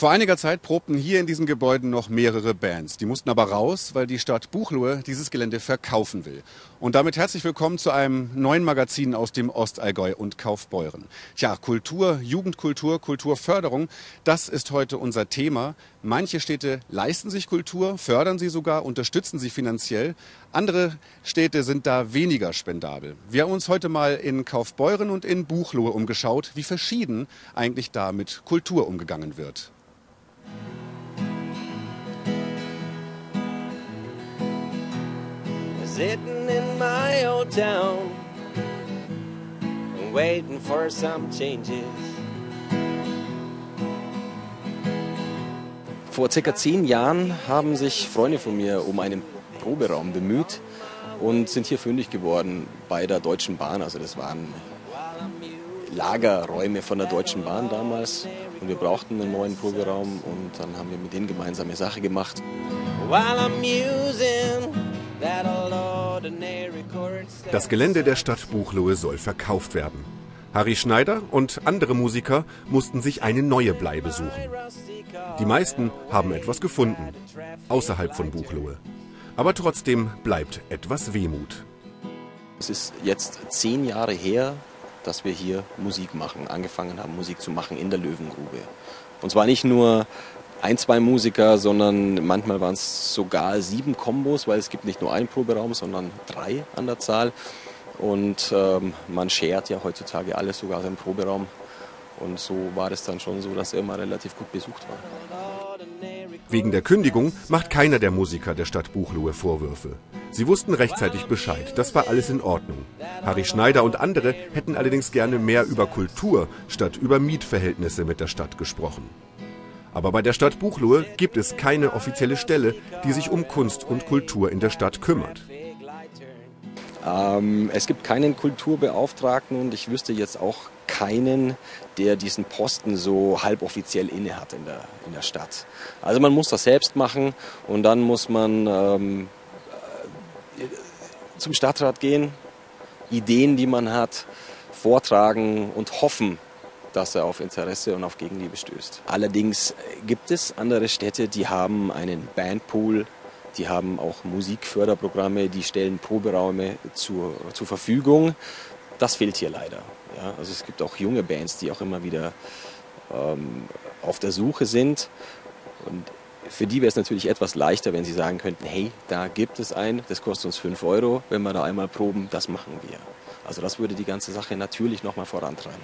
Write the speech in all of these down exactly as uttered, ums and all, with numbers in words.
Vor einiger Zeit probten hier in diesen Gebäuden noch mehrere Bands. Die mussten aber raus, weil die Stadt Buchloe dieses Gelände verkaufen will. Und damit herzlich willkommen zu einem neuen Magazin aus dem Ostallgäu und Kaufbeuren. Tja, Kultur, Jugendkultur, Kulturförderung, das ist heute unser Thema. Manche Städte leisten sich Kultur, fördern sie sogar, unterstützen sie finanziell. Andere Städte sind da weniger spendabel. Wir haben uns heute mal in Kaufbeuren und in Buchloe umgeschaut, wie verschieden eigentlich da mit Kultur umgegangen wird. Sitting in my old town, waiting for some changes. Vor circa zehn Jahren haben sich Freunde von mir um einen Proberaum bemüht und sind hier fündig geworden bei der Deutschen Bahn. Also das waren Lagerräume von der Deutschen Bahn damals und wir brauchten einen neuen Proberaum und dann haben wir mit denen gemeinsame Sache gemacht. Das Gelände der Stadt Buchloe soll verkauft werden. Harry Schneider und andere Musiker mussten sich eine neue Bleibe suchen. Die meisten haben etwas gefunden, außerhalb von Buchloe. Aber trotzdem bleibt etwas Wehmut. Es ist jetzt zehn Jahre her, dass wir hier Musik machen, angefangen haben Musik zu machen in der Löwengrube. Und zwar nicht nur ein, zwei Musiker, sondern manchmal waren es sogar sieben Kombos, weil es gibt nicht nur einen Proberaum, sondern drei an der Zahl. Und ähm, man shared ja heutzutage alles, sogar den Proberaum. Und so war es dann schon so, dass er immer relativ gut besucht war. Wegen der Kündigung macht keiner der Musiker der Stadt Buchloe Vorwürfe. Sie wussten rechtzeitig Bescheid, das war alles in Ordnung. Harry Schneider und andere hätten allerdings gerne mehr über Kultur statt über Mietverhältnisse mit der Stadt gesprochen. Aber bei der Stadt Buchloe gibt es keine offizielle Stelle, die sich um Kunst und Kultur in der Stadt kümmert. Ähm, es gibt keinen Kulturbeauftragten und ich wüsste jetzt auch keinen, der diesen Posten so halboffiziell inne hat in der, in der Stadt. Also man muss das selbst machen und dann muss man ähm, zum Stadtrat gehen, Ideen, die man hat, vortragen und hoffen, dass er auf Interesse und auf Gegenliebe stößt. Allerdings gibt es andere Städte, die haben einen Bandpool, die haben auch Musikförderprogramme, die stellen Proberäume zur, zur Verfügung. Das fehlt hier leider. Ja, also es gibt auch junge Bands, die auch immer wieder ähm, auf der Suche sind. Und für die wäre es natürlich etwas leichter, wenn sie sagen könnten, hey, da gibt es einen, das kostet uns fünf Euro, wenn wir da einmal proben, das machen wir. Also das würde die ganze Sache natürlich nochmal vorantreiben.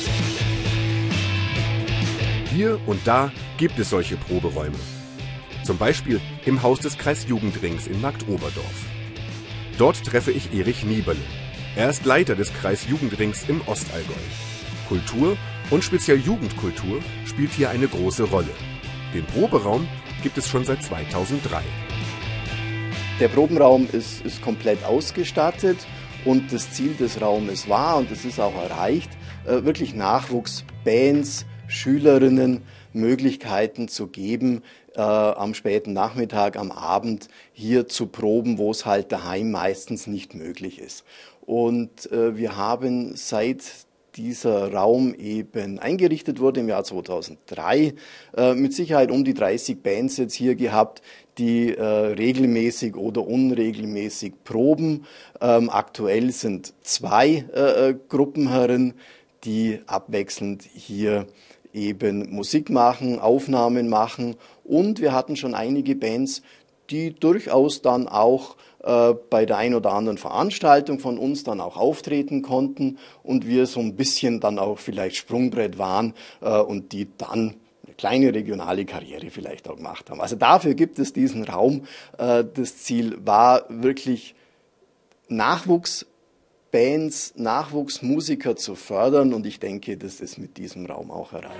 Hier und da gibt es solche Proberäume. Zum Beispiel im Haus des Kreisjugendrings in Marktoberdorf. Dort treffe ich Erich Nieberle. Er ist Leiter des Kreisjugendrings im Ostallgäu. Kultur und speziell Jugendkultur spielt hier eine große Rolle. Den Proberaum gibt es schon seit zweitausenddrei. Der Probenraum ist, ist komplett ausgestattet und das Ziel des Raumes war, und das ist auch erreicht, wirklich Nachwuchsbands, Schülerinnen Möglichkeiten zu geben, äh, am späten Nachmittag, am Abend hier zu proben, wo es halt daheim meistens nicht möglich ist. Und äh, wir haben seit dieser Raum eben eingerichtet wurde im Jahr zweitausenddrei, äh, mit Sicherheit um die dreißig Bands jetzt hier gehabt, die äh, regelmäßig oder unregelmäßig proben. Ähm, aktuell sind zwei äh, Gruppenherren, die abwechselnd hier eben Musik machen, Aufnahmen machen, und wir hatten schon einige Bands, die durchaus dann auch äh, bei der ein oder anderen Veranstaltung von uns dann auch auftreten konnten und wir so ein bisschen dann auch vielleicht Sprungbrett waren äh, und die dann eine kleine regionale Karriere vielleicht auch gemacht haben. Also dafür gibt es diesen Raum. Äh, das Ziel war wirklich Nachwuchs Bands, Nachwuchsmusiker zu fördern, und ich denke, das ist mit diesem Raum auch erreicht.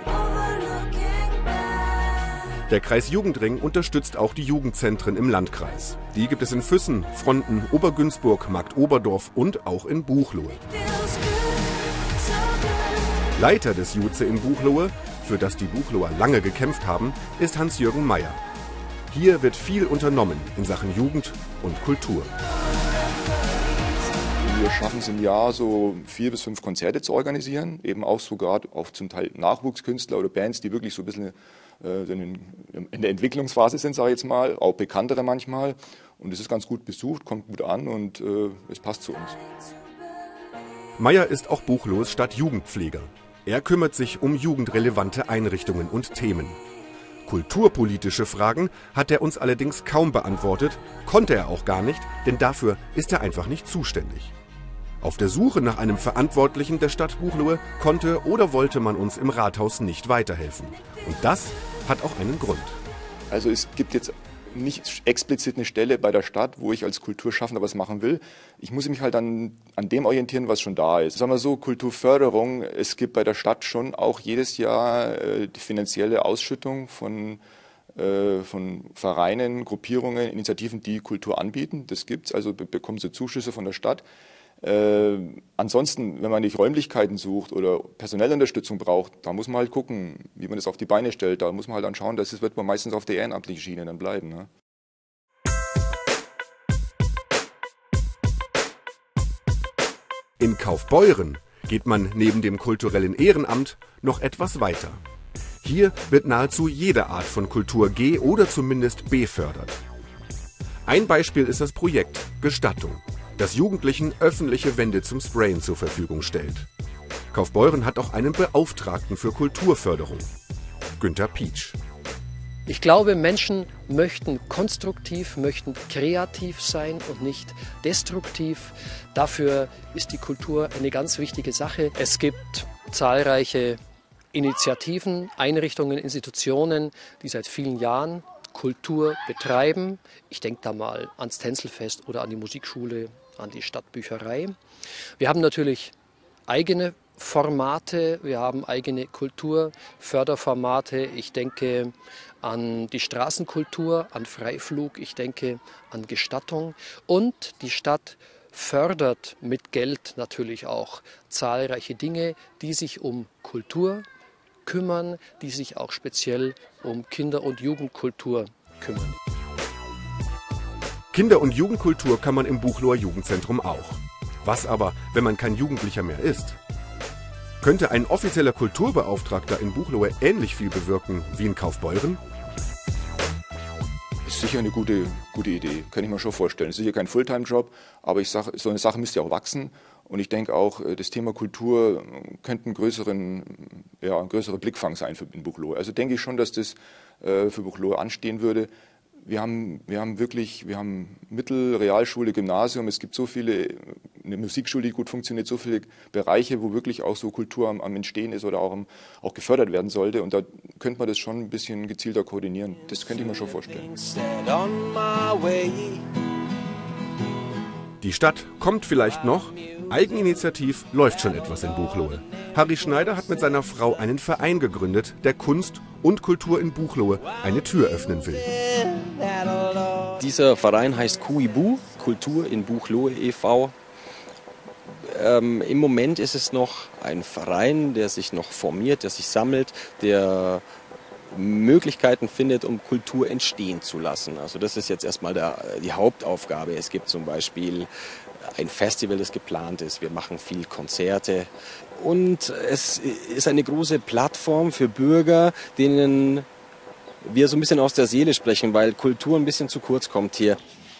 Der Kreisjugendring unterstützt auch die Jugendzentren im Landkreis. Die gibt es in Füssen, Fronten, Obergünzburg, Marktoberdorf und auch in Buchloe. Leiter des Juze in Buchloe, für das die Buchloer lange gekämpft haben, ist Hans-Jürgen Meyer. Hier wird viel unternommen in Sachen Jugend und Kultur. Wir schaffen es im Jahr so vier bis fünf Konzerte zu organisieren, eben auch sogar auf zum Teil Nachwuchskünstler oder Bands, die wirklich so ein bisschen äh, in der Entwicklungsphase sind, sage ich jetzt mal, auch bekanntere manchmal. Und es ist ganz gut besucht, kommt gut an und äh, es passt zu uns. Meyer ist auch Buchloes Stadtjugendpfleger. Er kümmert sich um jugendrelevante Einrichtungen und Themen. Kulturpolitische Fragen hat er uns allerdings kaum beantwortet, konnte er auch gar nicht, denn dafür ist er einfach nicht zuständig. Auf der Suche nach einem Verantwortlichen der Stadt Buchloe konnte oder wollte man uns im Rathaus nicht weiterhelfen. Und das hat auch einen Grund. Also es gibt jetzt nicht explizit eine Stelle bei der Stadt, wo ich als Kulturschaffender was machen will. Ich muss mich halt an, an dem orientieren, was schon da ist. Sagen wir so, Kulturförderung, es gibt bei der Stadt schon auch jedes Jahr äh, die finanzielle Ausschüttung von, äh, von Vereinen, Gruppierungen, Initiativen, die Kultur anbieten. Das gibt's, also be bekommen sie Zuschüsse von der Stadt. Äh, ansonsten, wenn man nicht Räumlichkeiten sucht oder personelle Unterstützung braucht, da muss man halt gucken, wie man das auf die Beine stellt. Da muss man halt dann schauen, dass es wird man meistens auf der ehrenamtlichen Schiene dann bleiben. Ne? In Kaufbeuren geht man neben dem kulturellen Ehrenamt noch etwas weiter. Hier wird nahezu jede Art von Kultur ge- oder zumindest befördert. Ein Beispiel ist das Projekt Gestattung, das Jugendlichen öffentliche Wände zum Sprayen zur Verfügung stellt. Kaufbeuren hat auch einen Beauftragten für Kulturförderung, Günter Pietsch. Ich glaube, Menschen möchten konstruktiv, möchten kreativ sein und nicht destruktiv. Dafür ist die Kultur eine ganz wichtige Sache. Es gibt zahlreiche Initiativen, Einrichtungen, Institutionen, die seit vielen Jahren Kultur betreiben. Ich denke da mal ans Tänzelfest oder an die Musikschule, an die Stadtbücherei. Wir haben natürlich eigene Formate, wir haben eigene Kulturförderformate. Ich denke an die Straßenkultur, an Freiflug, ich denke an Gestattung. Und die Stadt fördert mit Geld natürlich auch zahlreiche Dinge, die sich um Kultur kümmern, die sich auch speziell um Kinder- und Jugendkultur kümmern. Kinder- und Jugendkultur kann man im Buchloer Jugendzentrum auch. Was aber, wenn man kein Jugendlicher mehr ist? Könnte ein offizieller Kulturbeauftragter in Buchloe ähnlich viel bewirken wie in Kaufbeuren? Ist sicher eine gute, gute Idee, kann ich mir schon vorstellen. Es ist sicher kein Fulltime-Job, aber ich sage, so eine Sache müsste ja auch wachsen. Und ich denke auch, das Thema Kultur könnte ein, größeren, ja, ein größerer Blickfang sein für in Buchloe. Also denke ich schon, dass das äh, für Buchloe anstehen würde. Wir haben, wir haben wirklich, wir haben Mittel-, Realschule, Gymnasium, es gibt so viele, eine Musikschule, die gut funktioniert, so viele Bereiche, wo wirklich auch so Kultur am, am Entstehen ist oder auch, am, auch gefördert werden sollte. Und da könnte man das schon ein bisschen gezielter koordinieren. Das könnte ich mir schon vorstellen. Die Stadt kommt vielleicht noch. Eigeninitiativ läuft schon etwas in Buchloe. Harry Schneider hat mit seiner Frau einen Verein gegründet, der Kunst und Kultur in Buchloe eine Tür öffnen will. Dieser Verein heißt Kuibu, Kultur in Buchloe e V Ähm, Im Moment ist es noch ein Verein, der sich noch formiert, der sich sammelt, der Möglichkeiten findet, um Kultur entstehen zu lassen. Also das ist jetzt erstmal der, die Hauptaufgabe. Es gibt zum Beispiel ein Festival, das geplant ist. Wir machen viel Konzerte. Und es ist eine große Plattform für Bürger, denen wir so ein bisschen aus der Seele sprechen, weil Kultur ein bisschen zu kurz kommt hier.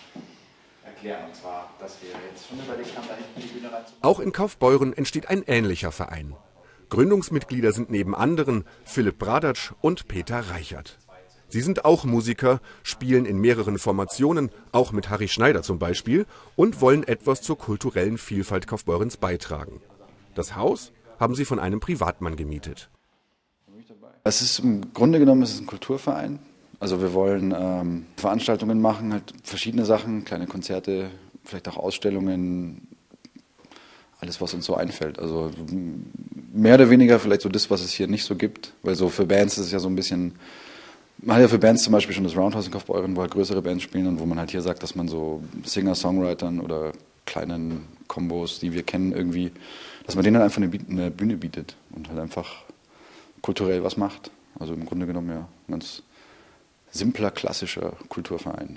Auch in Kaufbeuren entsteht ein ähnlicher Verein. Gründungsmitglieder sind neben anderen Philipp Bradatsch und Peter Reichert. Sie sind auch Musiker, spielen in mehreren Formationen, auch mit Harry Schneider zum Beispiel, und wollen etwas zur kulturellen Vielfalt Kaufbeurens beitragen. Das Haus haben sie von einem Privatmann gemietet. Es ist im Grunde genommen es ist ein Kulturverein. Also wir wollen ähm, Veranstaltungen machen, halt verschiedene Sachen, kleine Konzerte, vielleicht auch Ausstellungen, alles was uns so einfällt. Also mehr oder weniger vielleicht so das, was es hier nicht so gibt, weil so für Bands ist es ja so ein bisschen, man hat ja für Bands zum Beispiel schon das Roundhouse in Kaufbeuren, wo halt größere Bands spielen und wo man halt hier sagt, dass man so Singer-Songwritern oder kleinen Kombos, die wir kennen irgendwie, dass man denen halt einfach eine Bühne bietet und halt einfach kulturell was macht. Also im Grunde genommen ja ein ganz simpler, klassischer Kulturverein.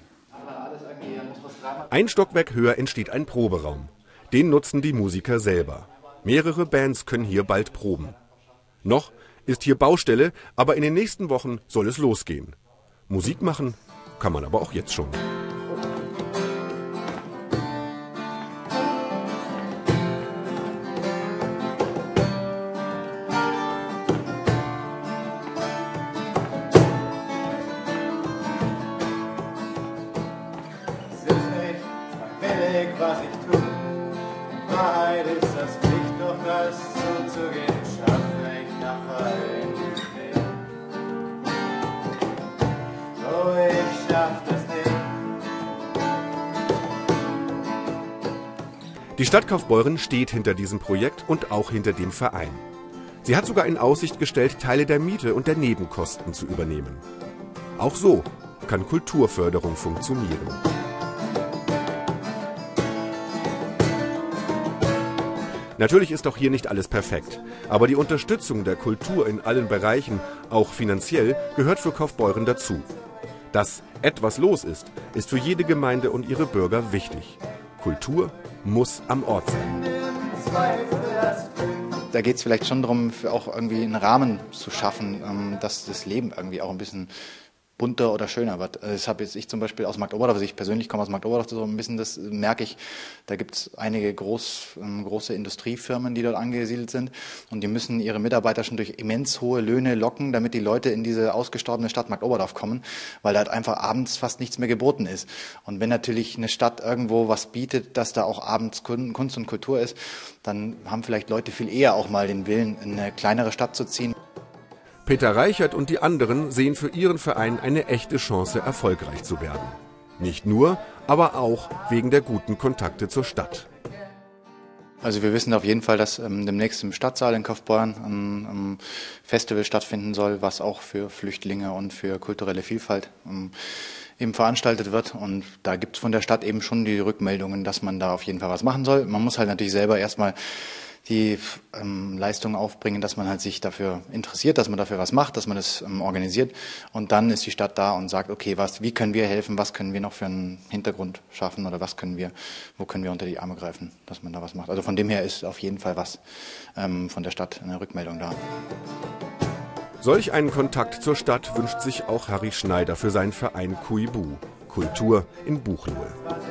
Ein Stockwerk höher entsteht ein Proberaum. Den nutzen die Musiker selber. Mehrere Bands können hier bald proben. Noch ist hier Baustelle, aber in den nächsten Wochen soll es losgehen. Musik machen kann man aber auch jetzt schon. Was ich tue, Wahrheit ist das Pflicht, doch das zuzugeben, schaffe ich nach allen Weg. Oh, ich schaff das nicht. Die Stadt Kaufbeuren steht hinter diesem Projekt und auch hinter dem Verein. Sie hat sogar in Aussicht gestellt, Teile der Miete und der Nebenkosten zu übernehmen. Auch so kann Kulturförderung funktionieren. Natürlich ist auch hier nicht alles perfekt, aber die Unterstützung der Kultur in allen Bereichen, auch finanziell, gehört für Kaufbeuren dazu. Dass etwas los ist, ist für jede Gemeinde und ihre Bürger wichtig. Kultur muss am Ort sein. Da geht es vielleicht schon darum, für auch irgendwie einen Rahmen zu schaffen, dass das Leben irgendwie auch ein bisschen bunter oder schöner wird. Das habe jetzt ich zum Beispiel aus Marktoberdorf, also ich persönlich komme aus Marktoberdorf, so ein bisschen, das merke ich, da gibt es einige groß, ähm, große Industriefirmen, die dort angesiedelt sind und die müssen ihre Mitarbeiter schon durch immens hohe Löhne locken, damit die Leute in diese ausgestorbene Stadt Marktoberdorf kommen, weil da halt einfach abends fast nichts mehr geboten ist. Und wenn natürlich eine Stadt irgendwo was bietet, dass da auch abends Kunst und Kultur ist, dann haben vielleicht Leute viel eher auch mal den Willen, in eine kleinere Stadt zu ziehen. Peter Reichert und die anderen sehen für ihren Verein eine echte Chance, erfolgreich zu werden. Nicht nur, aber auch wegen der guten Kontakte zur Stadt. Also wir wissen auf jeden Fall, dass ähm, demnächst im Stadtsaal in Kaufbeuren ein, ein Festival stattfinden soll, was auch für Flüchtlinge und für kulturelle Vielfalt ähm, eben veranstaltet wird. Und da gibt es von der Stadt eben schon die Rückmeldungen, dass man da auf jeden Fall was machen soll. Man muss halt natürlich selber erstmal die ähm, Leistung aufbringen, dass man halt sich dafür interessiert, dass man dafür was macht, dass man das ähm, organisiert. Und dann ist die Stadt da und sagt, okay, was, wie können wir helfen, was können wir noch für einen Hintergrund schaffen oder was können wir, wo können wir unter die Arme greifen, dass man da was macht. Also von dem her ist auf jeden Fall was ähm, von der Stadt, eine Rückmeldung da. Solch einen Kontakt zur Stadt wünscht sich auch Harry Schneider für seinen Verein Kuibu, Kultur in Buchloe.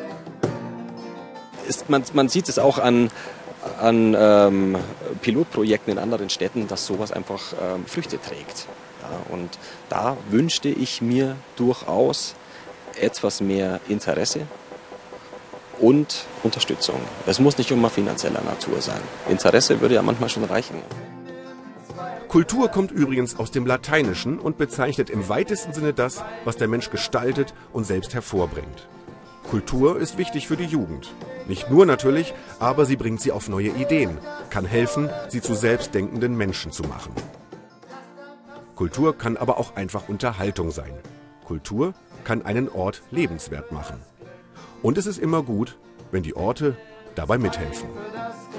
Ist, man, man sieht es auch an an ähm, Pilotprojekten in anderen Städten, dass sowas einfach ähm, Früchte trägt. Ja, und da wünschte ich mir durchaus etwas mehr Interesse und Unterstützung. Es muss nicht immer finanzieller Natur sein. Interesse würde ja manchmal schon reichen. Kultur kommt übrigens aus dem Lateinischen und bezeichnet im weitesten Sinne das, was der Mensch gestaltet und selbst hervorbringt. Kultur ist wichtig für die Jugend. Nicht nur natürlich, aber sie bringt sie auf neue Ideen, kann helfen, sie zu selbstdenkenden Menschen zu machen. Kultur kann aber auch einfach Unterhaltung sein. Kultur kann einen Ort lebenswert machen. Und es ist immer gut, wenn die Orte dabei mithelfen.